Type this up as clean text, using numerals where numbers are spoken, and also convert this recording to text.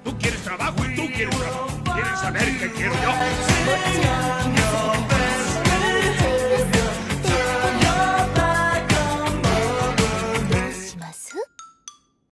Tú quieres trabajo y tú quieres trabajo. ¿Quieres saber qué quiero yo?